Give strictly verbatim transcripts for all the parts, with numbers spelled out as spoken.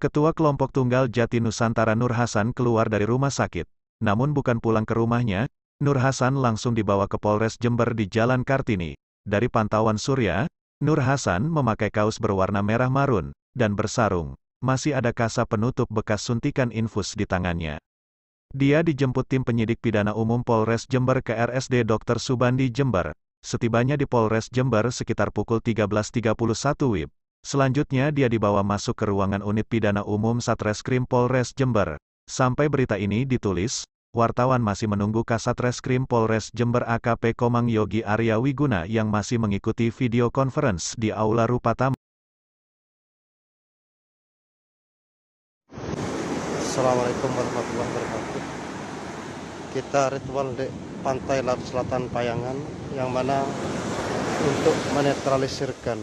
Ketua Kelompok Tunggal Jati Nusantara Nur Hasan keluar dari rumah sakit. Namun bukan pulang ke rumahnya, Nur Hasan langsung dibawa ke Polres Jember di Jalan Kartini. Dari pantauan Surya, Nur Hasan memakai kaos berwarna merah marun, dan bersarung. Masih ada kasa penutup bekas suntikan infus di tangannya. Dia dijemput tim penyidik pidana umum Polres Jember ke R S D dokter Subandi Jember. Setibanya di Polres Jember sekitar pukul tiga belas tiga puluh satu W I B. Selanjutnya dia dibawa masuk ke ruangan unit pidana umum Satreskrim Polres Jember. Sampai berita ini ditulis, wartawan masih menunggu Kasatreskrim Polres Jember A K P Komang Yogi Arya Wiguna yang masih mengikuti video conference di Aula Rupatama. Assalamualaikum warahmatullahi wabarakatuh. Kita ritual di pantai Laut Selatan Payangan, yang mana untuk menetralisirkan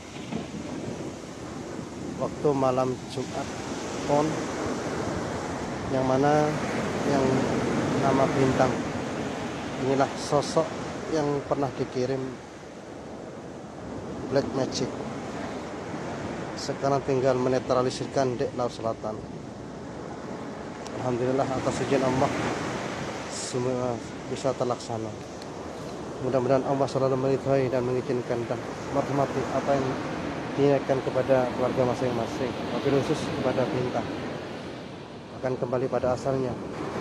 waktu malam Jumat Pon, yang mana yang nama Bintang inilah sosok yang pernah dikirim Black Magic. Sekarang tinggal menetralisirkan di Laut Selatan. Alhamdulillah atas izin Allah semua bisa terlaksana. Mudah-mudahan Allah selalu meridhai dan mengizinkan dan merahmati apa yang diniatkan kepada keluarga masing-masing, wabil khusus kepada Bintang, akan kembali pada asalnya.